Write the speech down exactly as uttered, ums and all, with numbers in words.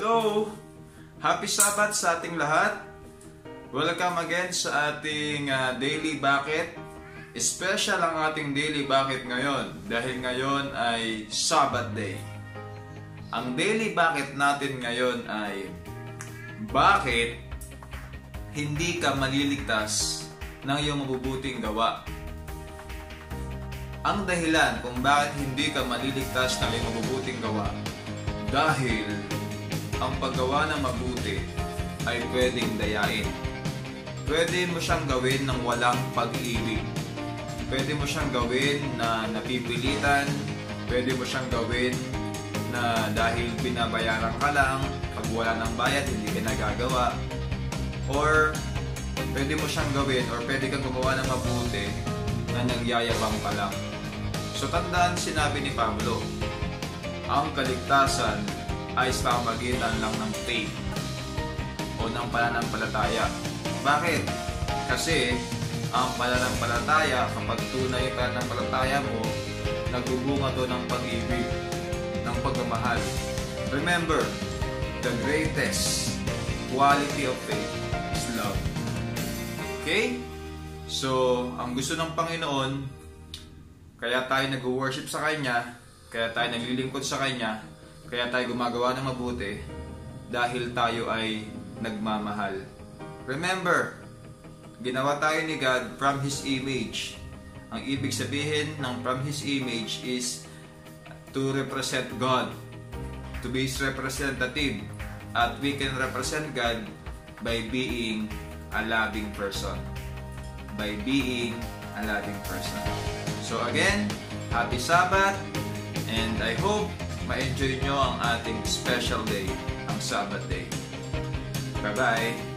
So, happy Sabbath sa ating lahat. Welcome again sa ating uh, Daily Bucket. Special ang ating Daily Bucket ngayon dahil ngayon ay Sabbath Day. Ang Daily Bucket natin ngayon ay bakit hindi ka maliligtas ng iyong mabubuting gawa. Ang dahilan kung bakit hindi ka maliligtas ng iyong mabubuting gawa dahil ang paggawa ng mabuti ay pwedeng dayain. Pwede mo siyang gawin ng walang pag-ibig. Pwede mo siyang gawin na napipilitan. Pwede mo siyang gawin na dahil binabayaran ka lang, pag wala ng bayad, hindi ka nagagawa. Or pwede mo siyang gawin or pwede kang gumawa ng mabuti na nagyayabang ka lang. So tandaan, sinabi ni Pablo, ang kaligtasan ay sa pamamagitan lang ng faith o ng pananampalataya. Bakit? Kasi ang pananampalataya, kapag tunay yung pananampalataya mo, nagbubunga to ng pag-ibig, ng pagmamahal. Remember, the greatest quality of faith is love. Okay? So, ang gusto ng Panginoon, kaya tayo nag-worship sa Kanya, kaya tayo naglilingkod sa Kanya, kaya tayo gumagawa ng mabuti, dahil tayo ay nagmamahal. Remember, ginawa tayo ni God from His image. Ang ibig sabihin ng from His image is to represent God, to be His representative. At we can represent God by being a loving person. By being a loving person. So again, happy Sabbath, and I hope ma-enjoy nyo ang ating special day, ang Sabbath Day. Bye-bye!